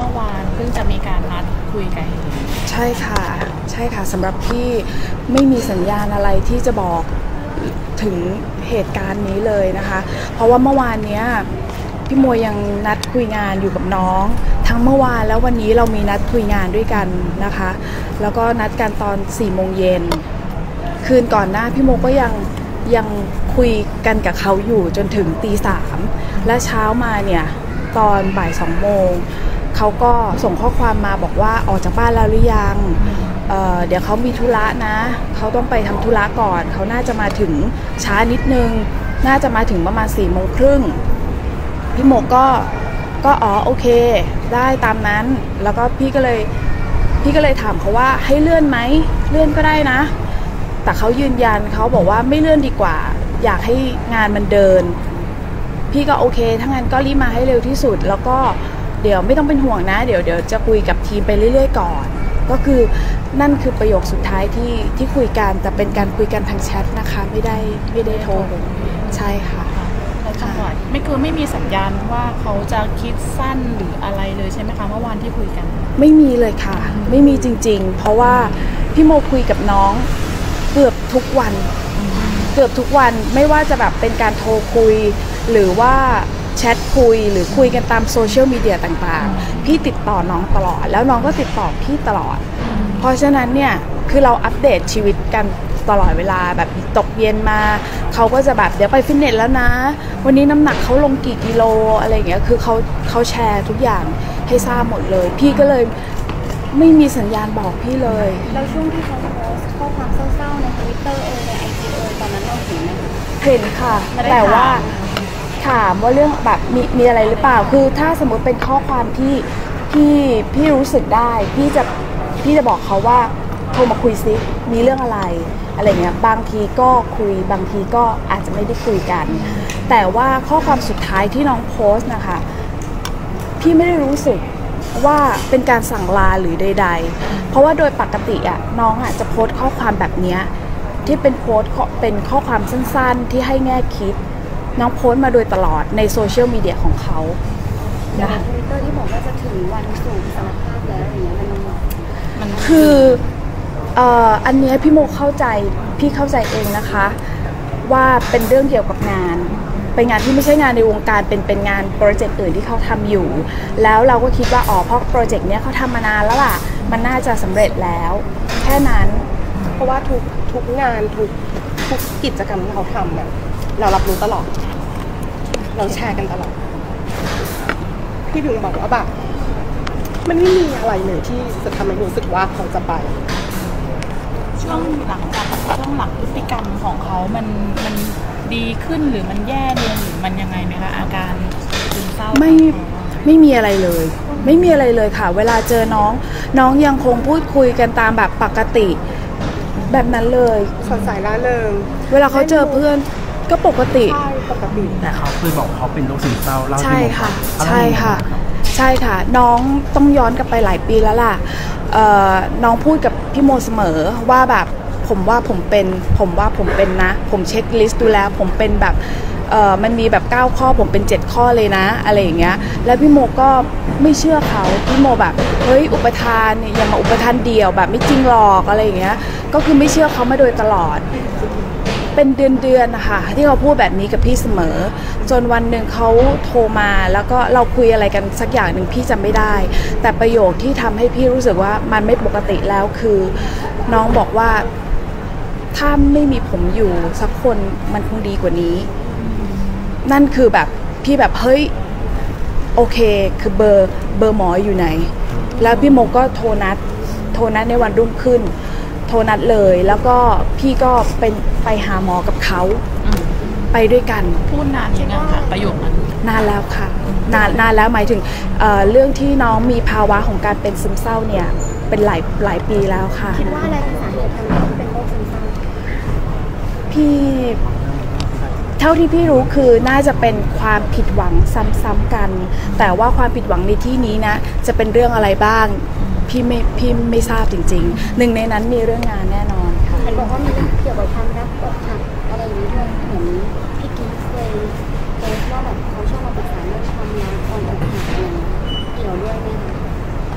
มื่อวานเพิ่งจะมีการนัดคุยกันใช่ค่ะใช่ค่ะสำหรับพี่ไม่มีสัญญาณอะไรที่จะบอกถึงเหตุการณ์นี้เลยนะคะเพราะว่าเมื่อวานเนี้ยพี่มัวยังนัดคุยงานอยู่กับน้องทั้งเมื่อวานแล้ววันนี้เรามีนัดคุยงานด้วยกันนะคะแล้วก็นัดกันตอน4 โมงเย็นคืนก่อนหน้าพี่โมก็ยังคุยกันกับเขาอยู่จนถึงตี 3และเช้ามาเนี่ยตอนบ่าย 2 โมงเขาก็ส่งข้อความมาบอกว่าออกจากบ้านแล้วหรือยังเดี๋ยวเขามีธุระนะเขาต้องไปทำธุระก่อนเขาน่าจะมาถึงช้านิดนึงน่าจะมาถึงประมาณ4 โมงครึ่งพี่โมก็โอเคได้ตามนั้นแล้วก็พี่ก็เลยถามเขาว่าให้เลื่อนไหมเลื่อนก็ได้นะแต่เขายืนยันเขาบอกว่าไม่เลื่อนดีกว่าอยากให้งานมันเดินพี่ก็โอเคถ้างั้นก็รีบมาให้เร็วที่สุดแล้วก็เดี๋ยวไม่ต้องเป็นห่วงนะเดี๋ยวจะคุยกับทีมไปเรื่อยๆก่อนก็คือนั่นคือประโยคสุดท้ายที่คุยกันแต่เป็นการคุยกันทางแชทนะคะไม่ได้โทรใช่ค่ะไม่มีสัญญาณว่าเขาจะคิดสั้นหรืออะไรเลยใช่ไหมคะเมื่อวานที่คุยกันไม่มีเลยค่ะไม่มีจริงๆเพราะว่าพี่โมคุยกับน้องเกือบทุกวันไม่ว่าจะแบบเป็นการโทรคุยหรือว่าแชทคุยหรือคุยกันตามโซเชียลมีเดียต่างๆพี่ติดต่อน้องตลอดแล้วน้องก็ติดต่อพี่ตลอดเพราะฉะนั้นเนี่ยคือเราอัปเดตชีวิตกันตลอดเวลาแบบตกเย็นมาเขาก็จะแบบเดี๋ยวไปฟิตเนสแล้วนะวันนี้น้ำหนักเขาลงกี่กิโลอะไรอย่างเงี้ยคือเขาแชร์ทุกอย่างให้ทราบหมดเลยพี่ก็เลยไม่มีสัญญาณบอกพี่เลยแล้วช่วงที่เขาโพสต์ข้อความเศร้าๆใน Twitter ใน IG ตอนนั้นเราเห็นไหมคะเห็นค่ะแต่ว่าถามว่าเรื่องแบบมีอะไรหรือเปล่าคือถ้าสมมติเป็นข้อความที่พี่รู้สึกได้พี่จะบอกเขาว่าโทรมาคุยซิมีเรื่องอะไรเงี้ยบางทีก็คุยบางทีก็อาจจะไม่ได้คุยกันแต่ว่าข้อความสุดท้ายที่น้องโพสต์นะคะพี่ไม่ได้รู้สึกว่าเป็นการสั่งลาหรือใดๆเพราะว่าโดยปกติอ่ะน้องอ่ะจะโพสต์ข้อความแบบนี้ที่เป็นโพสต์เป็นข้อความสั้นๆที่ให้แง่คิดน้องโพสต์มาโดยตลอดในโซเชียลมีเดียของเขานะคะทวิตเตอร์ที่บอกว่าจะถึงวันสู่สารภาพแล้วอย่างเงี้ยมันคืออันนี้พี่โมเข้าใจเองนะคะว่าเป็นเรื่องเกี่ยวกับงานเป็นงานที่ไม่ใช่งานในวงการเป็นงานโปรเจกต์อื่นที่เขาทำอยู่แล้วเราก็คิดว่าเพราะโปรเจกต์เนี้ยเขาทำมานานแล้วล่ะมันน่าจะสำเร็จแล้วแค่นั้นเพราะว่าทุกงานทุกกิจกรรมที่เขาทำเนี่ยเรารับรู้ตลอดเราแชร์กันตลอดพี่ถึงบอกว่าแบบมันไม่มีอะไรเลยที่จะทำให้รู้สึกว่าเขาจะไปช่วงหลังพฤติกรรมของเขามันดีขึ้นหรือมันแย่ลงหรือมันยังไงไหมคะอาการซึมเศร้าไม่มีอะไรเลยไม่มีอะไรเลยค่ะเวลาเจอน้องยังคงพูดคุยกันตามแบบปกติแบบนั้นเลยสดใสร่าเริงเวลาเขาเจอเพื่อนก็ปกติใช่ปกติแต่เขาเคยบอกเขาเป็นโรคซึมเศร้าใช่ค่ะใช่ค่ะน้องต้องย้อนกลับไปหลายปีแล้วล่ะน้องพูดกับพี่โมเสมอว่าแบบผมว่าผมเป็นนะผมเช็คลิสต์ดูแล้วผมเป็นแบบมันมีแบบ9 ข้อผมเป็น7 ข้อเลยนะอะไรอย่างเงี้ยแล้วพี่โมก็ไม่เชื่อเขาพี่โมแบบเฮ้ยอุปทานเนี่ยอย่ามาอุปทานเดี่ยวแบบไม่จริงหรอกอะไรอย่างเงี้ยก็คือไม่เชื่อเขามาโดยตลอดเป็นเดือนนะคะที่เขาพูดแบบนี้กับพี่เสมอจนวันหนึ่งเขาโทรมาแล้วก็เราคุยอะไรกันสักอย่างหนึ่งพี่จำไม่ได้แต่ประโยคที่ทำให้พี่รู้สึกว่ามันไม่ปกติแล้วคือน้องบอกว่าถ้าไม่มีผมอยู่สักคนมันคงดีกว่านี้นั่นคือแบบพี่แบบเฮ้ยโอเคคือเบอร์หมออยู่ไหนแล้วพี่โมก็โทรนัดในวันรุ่งขึ้นโทรนัดเลยแล้วก็พี่ก็ไปหาหมอกับเขาไปด้วยกันพูดนานยังไงคะประโยคนั้นนานแล้วค่ะนานแล้วหมายถึงเรื่องที่น้องมีภาวะของการเป็นซึมเศร้าเนี่ยเป็นหลายปีแล้วค่ะคิดว่าอะไรเป็นสาเหตุทำให้เป็นโรคซึมเศร้าพี่เท่าที่พี่รู้คือน่าจะเป็นความผิดหวังซ้ำๆกันแต่ว่าความผิดหวังในที่นี้นะจะเป็นเรื่องอะไรบ้างพี่ไม่ทราบจริงๆหนึ่งในนั้นมีเรื่องงานแน่นอนค่ะเห็นบอกว่ามีเรื่องเกี่ยวกับความรักอกหักอะไรอย่างนี้ด้วยเหมือนพี่กิ๊ฟเคยว่าแบบเขาชอบมาปรึกษาเรื่องความรักความอกหักอะไรเกี่ยวด้วยไหมคะ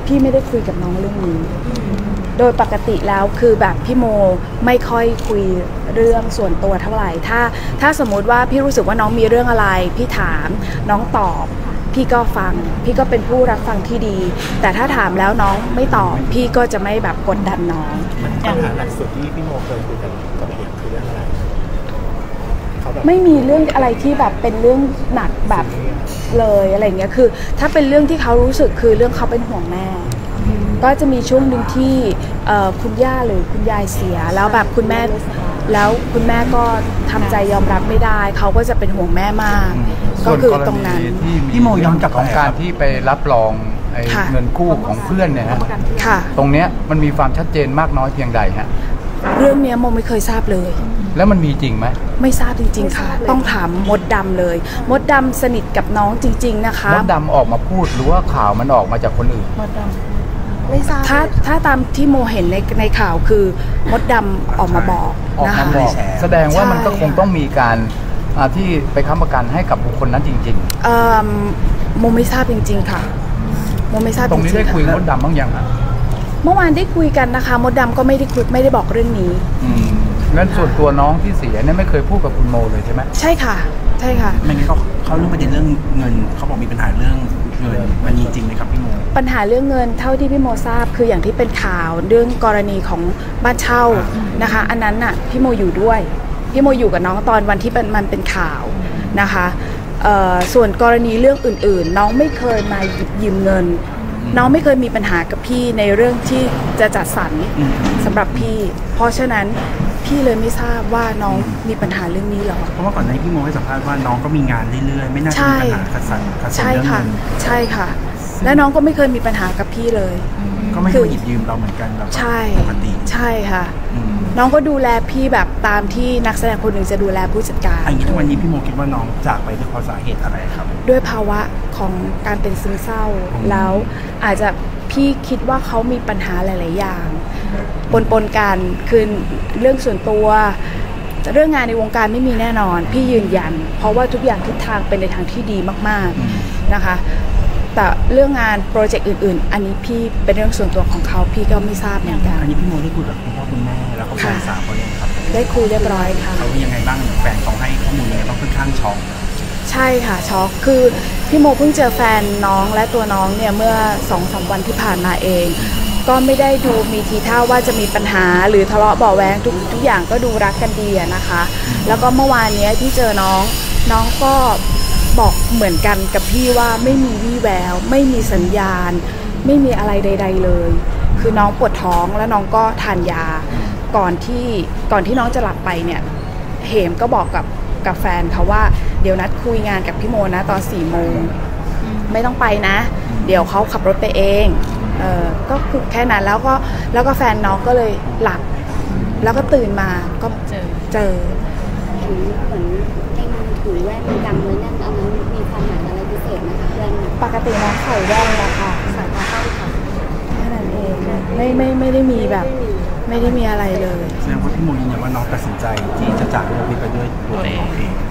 พี่ไม่ได้คุยกับน้องเรื่องนี้โดยปกติแล้วคือแบบพี่โมไม่ค่อยคุยเรื่องส่วนตัวเท่าไหร่ถ้าสมมติว่าพี่รู้สึกว่าน้องมีเรื่องอะไรพี่ถามน้องตอบพี่ก็ฟังพี่ก็เป็นผู้รับฟังที่ดีแต่ถ้าถามแล้วน้องไม่ตอบพี่ก็จะไม่แบบกดดันน้องปัญหาหลักสุดที่พี่โมเคยคุยกับเอกคือเรื่องอะไรเขาแบบไม่มีเรื่องอะไรที่แบบเป็นเรื่องหนักแบบเลยอะไรเงี้ยคือถ้าเป็นเรื่องที่เขารู้สึกคือเรื่องเขาเป็นห่วงแม่ก็จะมีช่วงหนึ่งที่คุณย่าหรือคุณยายเสียแล้วแบบคุณแม่แล้วคุณแม่ก็ทำใจยอมรับไม่ได้เขาก็จะเป็นห่วงแม่มากก็คือตรงนั้นพี่โมย้อนกลับของการที่ไปรับรองไอ้ค่ะเงินกู้ของเพื่อนเนี่ยฮะค่ะตรงเนี้ยมันมีความชัดเจนมากน้อยเพียงใดฮะเรื่องเนี้ยโมไม่เคยทราบเลยแล้วมันมีจริงไหมไม่ทราบจริงๆค่ะต้องถามมดดำเลยมดดำสนิทกับน้องจริงๆนะคะมดดำออกมาพูดหรือว่าข่าวมันออกมาจากคนอื่นไม่ทราบถ้าตามที่โมเห็นในข่าวคือมดดำออกมาบอกออกนะมาคะบอกแสดงว่ามันก็ใช่คงต้องมีการที่ไปค้ำประกันให้กับบุคคลนั้นจริงโมไม่ทราบจริงๆค่ะโมไม่ทราบๆจตรงนี้ริได้งๆคุยค่ะมดดำบ้างยังฮะเมื่อวานได้คุยกันนะคะมดดำก็ไม่ได้คุยไม่ได้บอกเรื่องนี้งั้นส่วนตัวน้องที่เสียเนี่ยไม่เคยพูดกับคุณโมเลยใช่ไหมใช่ค่ะใช่ค่ะไม่งั้นเขาเรื่องประเด็นเรื่องเงินเขาบอกมีปัญหาเรื่องเงินมันมีจริงไหมครับพี่โมปัญหาเรื่องเงินเท่าที่พี่โมทราบคืออย่างที่เป็นข่าวเรื่องกรณีของบ้านเช่านะคะ อันนั้นน่ะพี่โมอยู่ด้วยพี่โมอยู่กับน้องตอนวันที่มันเป็นข่าวนะคะส่วนกรณีเรื่องอื่นๆ น้องไม่เคยมาหยิบยืมเงิน น้องไม่เคยมีปัญหากับพี่ในเรื่องที่จะจัดสรรสำหรับพี่เพราะฉะนั้นพี่เลยไม่ทราบว่าน้องมีปัญหาเรื่องนี้หรอเพราะว่าก่อนหน้านี้พี่โมให้สัมภาษณ์ว่าน้องก็มีงานเรื่อยๆไม่น่าจะมีปัญหาขัดสนใช่เรื่องค่ะเงินใช่ค่ะ และน้องก็ไม่เคยมีปัญหากับพี่เลยก็ไม่เคยหยิบยืมเราเหมือนกันเราก็ใช่ปกติใช่ค่ะอืมน้องก็ดูแลพี่แบบตามที่นักแสดงคนหนึ่งจะดูแลผู้จัดการอันนี้ทุกวันนี้พี่โมคิดว่าน้องจากไปด้วยเพราะสาเหตุอะไรครับด้วยภาวะของการเป็นซึมเศร้า แล้วอาจจะพี่คิดว่าเขามีปัญหาหลาย ๆ อย่างปนกันคือเรื่องส่วนตัวเรื่องงานในวงการไม่มีแน่นอนพี่ยืนยัน เพราะว่าทุกอย่างทิศทางเป็นในทางที่ดีมาก ๆ นะคะ แต่เรื่องงานโปรเจกต์อื่น ๆ อันนี้พี่เป็นเรื่องส่วนตัวของเขาพี่ก็ไม่ทราบเหมือนกันอันนี้พี่โมได้คุยกับคุณพ่อคุณแม่แล้วเขาแฟนสาวเขายังครับได้คุยเรียบร้อยค่ะเขายังไงบ้างแฟนเขาให้ข้อมูลยังไงบ้างค่อนข้างช็อกใช่ค่ะช็อกคือพี่โมเพิ่งเจอแฟนน้องและตัวน้องเนี่ยเมื่อ 2-3 วันที่ผ่านมาเอง ก็ไม่ได้ดูมีทีท่าว่าจะมีปัญหาหรือทะเลาะเบาะแว้งทุกอย่างก็ดูรักกันดีอะนะคะ แล้วก็เมื่อวานเนี้ยที่เจอน้องก็บอกเหมือนกันกับพี่ว่าไม่มีวี่แววไม่มีสัญญาณ ไม่มีอะไรใด ๆเลย คือน้องปวดท้องแล้วน้องก็ทานยาก่อนที่น้องจะหลับไปเนี่ยเหมก็บอกกับแฟนเขาว่าเดี๋ยวนัดคุยงานกับพี่โมนะตอน4 โมงไม่ต้องไปนะ เดี๋ยวเขาขับรถไปเองก็คือแค่นั้นแล้วก็แฟนน้องก็เลยหลับแล้วก็ตื่นมาก็เจอเห็นเหมือนในมือถือแว่นดำเลยนั่นอันนั้นมีความหมายอะไรพิเศษไหมคะแว่นปกติน้องใส่แว่นละค่ะสายตาสั้นค่ะแค่นั้นเองไม่ได้มีแบบไม่ได้มีอะไรเลยแสดงว่าพี่โมยืนยันว่าน้องตัดสินใจที่จะจากโลกนี้ไปด้วยตัวเอง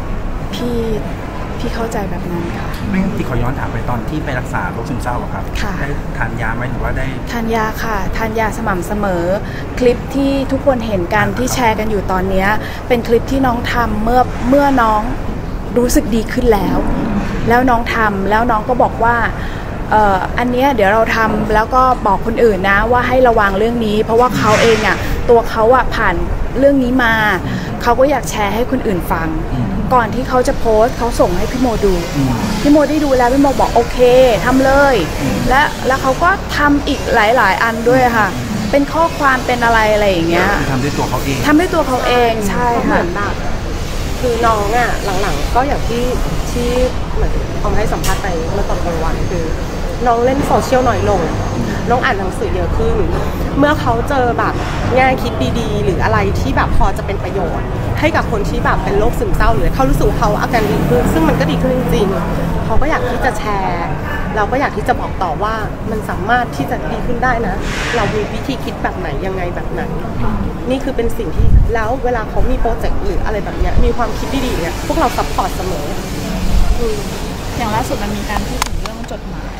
พี่เข้าใจแบบนั้นค่ะไม่งั้นที่ขอย้อนถามไปตอนที่ไปรักษาโรคซึมเศร้าอะครับค่ะได้ทานยาไหมหรือว่าได้ทานยาค่ะทานยาสม่ำเสมอ คลิปที่ทุกคนเห็นกันที่แชร์กันอยู่ตอนนี้เป็นคลิปที่น้องทำเมื่อน้องรู้สึกดีขึ้นแล้วน้องทำแล้วน้องก็บอกว่าอันเนี้ยเดี๋ยวเราทำแล้วก็บอกคนอื่นนะว่าให้ระวังเรื่องนี้ เพราะว่าเขาเองอ่ะตัวเขาอ่ะผ่านเรื่องนี้มาเขาก็อยากแชร์ให้คนอื่นฟัง ก่อนที่เขาจะโพสต์เขาส่งให้พี่โมดูพี่โมได้ดูแล้วพี่โมบอกโอเคทำเลยแล้วเขาก็ทำอีกหลายอันด้วยค่ะเป็นข้อความเป็นอะไรอย่างเงี้ยทำด้วยตัวเขาเองทำด้วยตัวเขาเองใช่เหมืค่ะอนแบบคือน้องอ่ะหลังๆก็อย่างที่เหมือนเขาให้สัมภาษณ์ไปเมื่อตอนกลางวันคือน้องเล่นโซเชียลน้อยลงน้องอ่านหนังสือเยอะขึ้น เมื่อเขาเจอแบบแง่คิดดีๆหรืออะไรที่แบบพอจะเป็นประโยชน์ให้กับคนที่แบบเป็นโรคซึมเศร้าหรือเขารู้สึกเขาอาการดีขึ้นซึ่งมันก็ดีขึ้นจริงๆเขาก็อยากที่จะแชร์เราก็อยากที่จะบอกต่อว่ามันสามารถที่จะดีขึ้นได้นะเรามีวิธีคิดแบบไหนยังไงแบบไหนนี่คือเป็นสิ่งที่แล้วเวลาเขามีโปรเจกต์หรืออะไรแบบเนี้ยมีความคิดดีๆเนี่ยพวกเราซัพพอร์ตเสมออย่างล่าสุดมันมีการพูดถึงเรื่องจดหมาย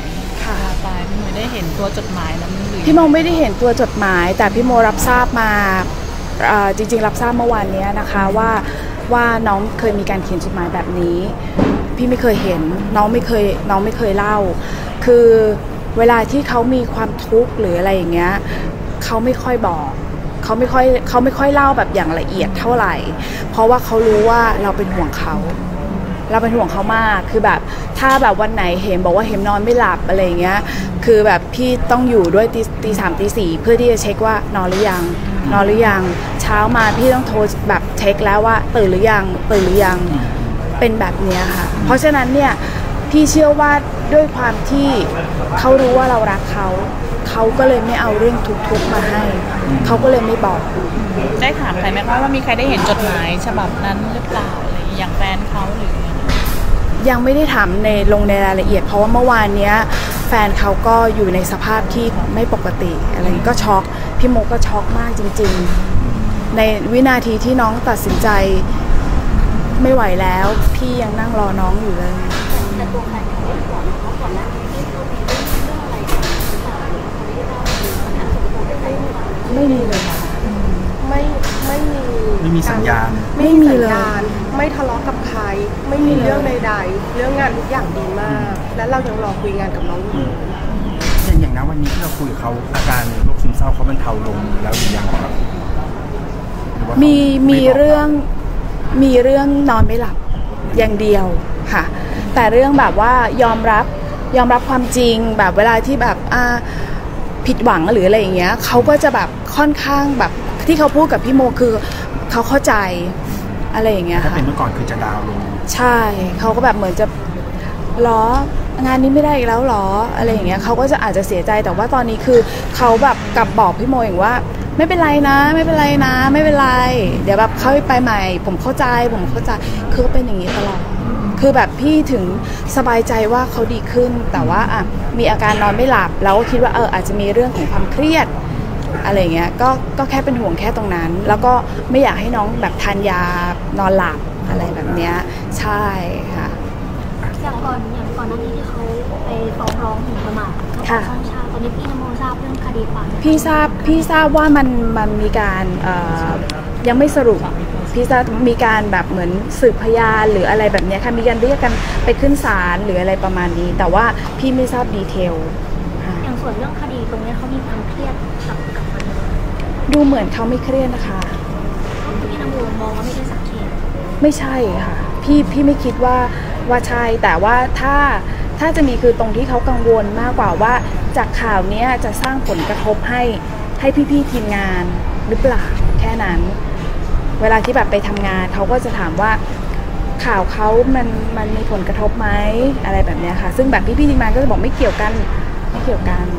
ค่ะตายพี่โมได้เห็นตัวจดหมายนั้นหรือพี่โมไม่ได้เห็นตัวจดหมายแต่พี่โมรับทราบมาจริงๆรับทราบเมื่อวานนี้นะคะว่าน้องเคยมีการเขียนจดหมายแบบนี้พี่ไม่เคยเห็นน้องไม่เคยเล่าคือเวลาที่เขามีความทุกข์หรืออะไรอย่างเงี้ยเขาไม่ค่อยบอกเขาไม่ค่อยเล่าแบบอย่างละเอียดเท่าไหร่เพราะว่าเขารู้ว่าเราเป็นห่วงเขามากคือแบบถ้าแบบวันไหนเห็มบอกว่าเห็มนอนไม่หลับอะไรอย่างเงี้ยคือแบบพี่ต้องอยู่ด้วยตีสามตีสี่เพื่อที่จะเช็คว่านอนหรือยังเช้ามาพี่ต้องโทรแบบเช็คแล้วว่าตื่นหรือยังเป็นแบบเนี้ยค่ะเพราะฉะนั้นเนี่ยพี่เชื่อว่าด้วยความที่เขารู้ว่าเรารักเขาก็เลยไม่เอาเรื่องทุกข์มาให้เขาก็เลยไม่บอกได้ถามใครไหมคะว่ามีใครได้เห็นจดหมายฉบับนั้นหรือเปล่าอะไรอย่างแฟนเขาหรือยังไม่ได้ถามลงในรายละเอียดเพราะว่าเมื่อวานเนี้ยแฟนเขาก็อยู่ในสภาพที่ไม่ปกติอะไรก็ช็อกพี่โมก็ช็อกมากจริงๆในวินาทีที่น้องตัดสินใจไม่ไหวแล้วพี่ยังนั่งรอน้องอยู่เลยแต่ตัวแฟนเขาไม่บอกเขาก่อนหน้านี้ที่เขามีเรื่องอะไรกันหรือเปล่าไม่ได้เล่าหรือปัญหาส่วนตัวอะไรหรือเปล่าไม่มีเลยค่ะไม่มีสัญญาณไม่มีเลยไม่ทะเลาะกับใครไม่มีเรื่องใดๆเรื่องงานทุกอย่างดีมากและเรายังรอคุยงานกับน้องอยู่อย่างนั้นวันนี้ที่เราคุยกับเขาอาการโรคซึมเศร้าเขาบรรเทาลงแล้วหรือยังครับมีเรื่องนอนไม่หลับอย่างเดียวค่ะแต่เรื่องแบบว่ายอมรับความจริงแบบเวลาที่แบบผิดหวังหรืออะไรอย่างเงี้ยเขาก็จะแบบค่อนข้างแบบที่เขาพูดกับพี่โมคือเขาเข้าใจอะไรอย่างเงี้ยค่ะถ้าเป็นเมื่อก่อนคือจะดาวลงใช่เขาก็แบบเหมือนจะล้องานนี้ไม่ได้อีกแล้วหรออะไรอย่างเงี้ยเขาก็จะอาจจะเสียใจแต่ว่าตอนนี้คือเขาแบบกลับบอกพี่โมอย่างว่าไม่เป็นไรนะเดี๋ยวแบบเข้าไปใหม่ผมเข้าใจคือเป็นอย่างนี้ตลอดคือแบบพี่ถึงสบายใจว่าเขาดีขึ้นแต่ว่ามีอาการนอนไม่หลับแล้วก็คิดว่าอาจจะมีเรื่องของความเครียดอะไรเงี้ยก็แค่เป็นห่วงแค่ตรงนั้นแล้วก็ไม่อยากให้น้องแบบทานยานอนหลับอะไรแบบเนี้ยใช่ค่ะอย่างก่อนหน้านี้ที่เขาไปฟ้องร้องหมิ่นประมาทช่องชาตอนนี้พี่นโมทราบเรื่องคดีความพี่ทราบว่ามันมีการยังไม่สรุปพี่ทราบมีการแบบเหมือนสืบพยานหรืออะไรแบบนี้ค่ะมีการเรียกกันไปขึ้นศาลหรืออะไรประมาณนี้แต่ว่าพี่ไม่ทราบดีเทลอย่างส่วนเรื่องคดีตรงนี้เขามีความเครียดกับมันดูเหมือนเขาไม่เครียดนะคะพี่นโมมองว่าไม่ได้สังเกตไม่ใช่ค่ะพี่ไม่คิดว่าใช่แต่ว่าถ้าจะมีคือตรงที่เขากังวลมากกว่าว่าจากข่าวนี้จะสร้างผลกระทบให้พี่ทีมงานหรือเปล่าแค่นั้นเวลาที่แบบไปทำงานเขาก็จะถามว่าข่าวเขามันมีผลกระทบไหมอะไรแบบนี้ค่ะซึ่งแบบพี่ทีมงานก็จะบอกไม่เกี่ยวกันแค่นั้น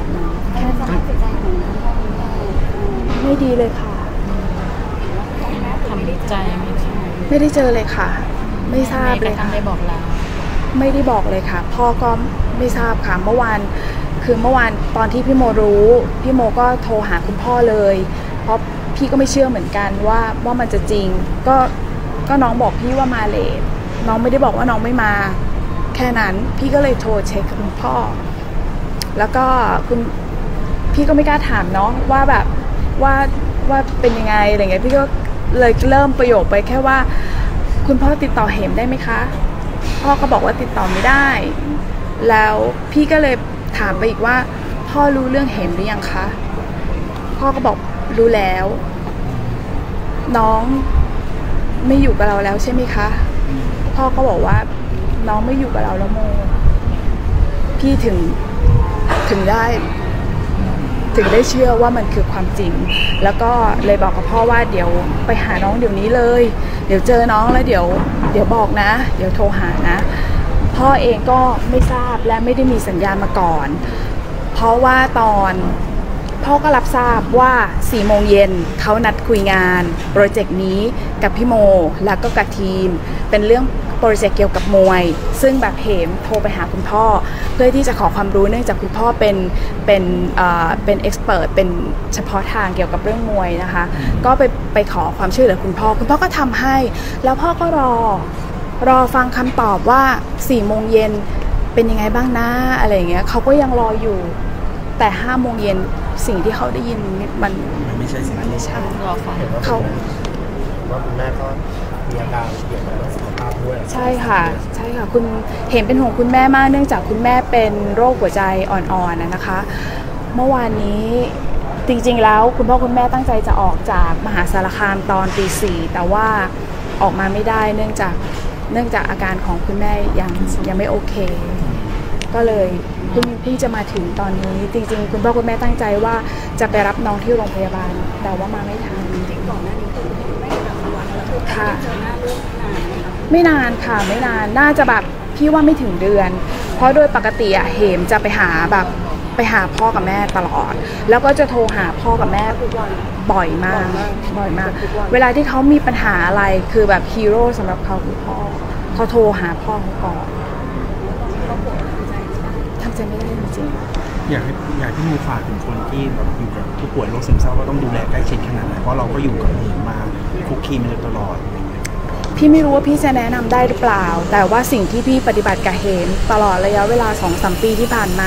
ไม่ดีเลยค่ะทำใจไม่ได้เจอเลยค่ะไม่ทราบเลยค่ะไม่บอกเราไม่ได้บอกเลยค่ะพ่อก็ไม่ทราบค่ะเมื่อวานตอนที่พี่โมรู้พี่โมก็โทรหาคุณพ่อเลยเพราะพี่ก็ไม่เชื่อเหมือนกันว่ามันจะจริงก็น้องบอกพี่ว่ามาเลทน้องไม่ได้บอกว่าน้องไม่มาแค่นั้นพี่ก็เลยโทรเช็คกับคุณพ่อแล้วก็พี่ก็ไม่กล้าถามน้องว่าแบบว่าเป็นยังไงอะไรเงี้ยพี่ก็เลยเริ่มประโยคไปแค่ว่าคุณพ่อติดต่อเหมได้ไหมคะพ่อก็บอกว่าติดต่อไม่ได้แล้วพี่ก็เลยถามไปอีกว่าพ่อรู้เรื่องเหมหรือยังคะพ่อก็บอกรู้แล้วน้องไม่อยู่กับเราแล้วใช่ไหมคะพ่อก็บอกว่าน้องไม่อยู่กับเราแล้วโมพี่ถึงได้เชื่อว่ามันคือความจริงแล้วก็เลยบอกกับพ่อว่าเดี๋ยวไปหาน้องเดี๋ยวนี้เลยเดี๋ยวเจอน้องแล้วเดี๋ยวบอกนะเดี๋ยวโทรหานะพ่อเองก็ไม่ทราบและไม่ได้มีสัญญาณมาก่อนเพราะว่าตอนพ่อก็รับทราบว่า4 โมงเย็นเขานัดคุยงานโปรเจกต์นี้กับพี่โมแล้วก็กับทีมเป็นเรื่องโปรเจกต์เกี่ยวกับมวยซึ่งแบบเหมโทรไปหาคุณพ่อเพื่อที่จะขอความรู้เนื่องจากคุณพ่อเป็นเอ็กซ์เพิร์ทเป็นเฉพาะทางเกี่ยวกับเรื่องมวยนะคะก็ไปขอความช่วยเหลือคุณพ่อก็ทำให้แล้วพ่อก็รอฟังคำตอบว่า4 โมงเย็นเป็นยังไงบ้างนะอะไรอย่างเงี้ยเขาก็ยังรออยู่แต่5 โมงเย็นสิ่งที่เขาได้ยินมันไม่ใช่สิ่งมันไม่ใช่รอฟังเขาว่าคุณแม่ก็มีอาการเกี่ยวกับเรื่องสุขภาพด้วยใช่ค่ะใช่ค่ะคุณเห็นเป็นห่วงคุณแม่มากเนื่องจากคุณแม่เป็นโรคหัวใจอ่อนๆนะคะ เมื่อวานนี้จริงๆแล้วคุณพ่อคุณแม่ตั้งใจจะออกจากมหาสารคามตอนตี 4แต่ว่าออกมาไม่ได้เนื่องจากอาการของคุณแม่ยังไม่โอเคก็เลยเพิ่งจะมาถึงตอนนี้จริงๆคุณพ่อคุณแม่ตั้งใจว่าจะไปรับน้องที่โรงพยาบาลแต่ว่ามาไม่ทันก่อนหน้านี้คือคุณแม่กับวันแล้วคือค่ะเจอหน้าลูกนานไหมคะไม่นานค่ะไม่นานน่าจะแบบพี่ว่าไม่ถึงเดือนเพราะโดยปกติอะเหมจะไปหาพ่อกับแม่ตลอดแล้วก็จะโทรหาพ่อกับแม่บ่อยมากเวลาที่เขามีปัญหาอะไรคือแบบฮีโร่สำหรับเขาคือพ่อเขาโทรหาพ่อเขาก่อนทำใจไม่ได้จริงๆอยากให้พี่โมฝากถึงคนที่แบบอยู่กับผู้ป่วยโรคซึมเศร้าก็ต้องดูแลใกล้ชิดขนาดไหนเพราะเราก็อยู่กับเองมาคุกคีมาตลอดพี่ไม่รู้ว่าพี่จะแนะนำได้หรือเปล่าแต่ว่าสิ่งที่พี่ปฏิบัติกับเหมตลอดระยะเวลา 2-3 ปีที่ผ่านมา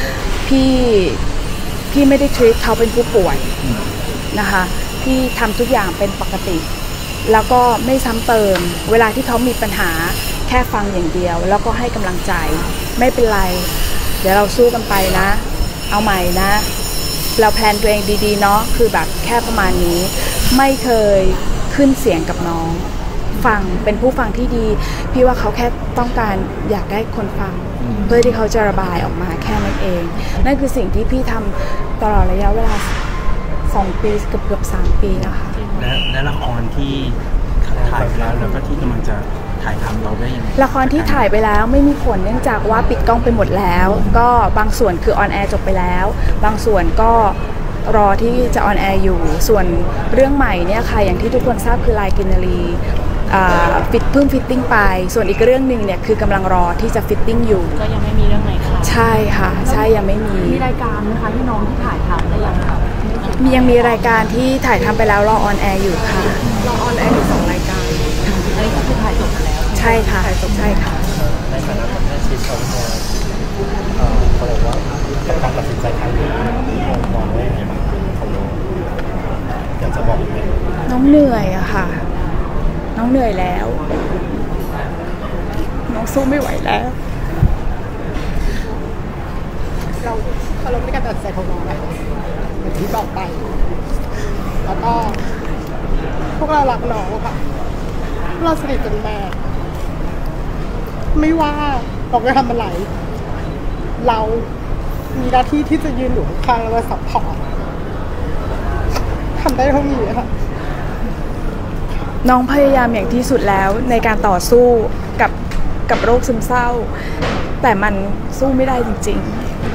พี่ไม่ได้ทรีตเขาเป็นผู้ป่วยนะคะพี่ทำทุกอย่างเป็นปกติแล้วก็ไม่ซ้ำเติมเวลาที่เขามีปัญหาแค่ฟังอย่างเดียวแล้วก็ให้กำลังใจไม่เป็นไรเดี๋ยวเราสู้กันไปนะเอาใหม่นะเราแพลนตัวเองดีๆเนาะคือแบบแค่ประมาณนี้ไม่เคยขึ้นเสียงกับน้องฟังเป็นผู้ฟังที่ดีพี่ว่าเขาแค่ต้องการอยากได้คนฟังเพื่อที่เขาจะระบายออกมาแค่นั้นเองนั่นคือสิ่งที่พี่ทำตลอดระยะเวลา2 ปีเกือบ3 ปีนะคะและละครที่ถ่ายไปแล้วก็ที่กำลังจะถ่ายทำเราได้ยังไงละครที่ถ่ายไปแล้วไม่มีผลเนื่องจากว่าปิดกล้องไปหมดแล้วก็บางส่วนคือออนแอร์จบไปแล้วบางส่วนก็รอที่จะออนแอร์อยู่ส่วนเรื่องใหม่เนี่ยค่ะอย่างที่ทุกคนทราบคือลายกินนารีเพิ่งฟิตติ้งไปส่วนอีกเรื่องหนึ่งเนี่ยคือกำลังรอที่จะฟิตติ้งอยู่ก็ยังไม่มีเรื่องไหนค่ะใช่ค่ะใช่ยังไม่มีรายการนะคะที่น้องที่ถ่ายทำได้ยังคะยังมีรายการที่ถ่ายทำไปแล้วรอออนแอร์อยู่ค่ะรอออนแอร์อยู่2 รายการอันนี้ก็คือถ่ายจบแล้วใช่ค่ะใช่ค่ะในฐานะคนแม่ชีเขาเขาบอกว่าการตัดสินใจครั้งนี้มองว่ายังไงบ้างเขาอยากจะบอกไหมน้องเหนื่อยอะค่ะน้องเหนื่อยแล้วน้องสู้ไม่ไหวแล้วเราไม่การตัดสินใจของน้องแล้วเหมือนที่บอกไปแล้วก็พวกเรารักน้องค่ะเราสนิทกันมากไม่ว่าเราจะทำอะไรเรามีหน้าที่ที่จะยืนอยู่ข้างๆและซัพพอร์ตทำได้เท่านี้ค่ะน้องพยายามอย่างที่สุดแล้วในการต่อสู้กับโรคซึมเศร้าแต่มันสู้ไม่ได้จริงๆ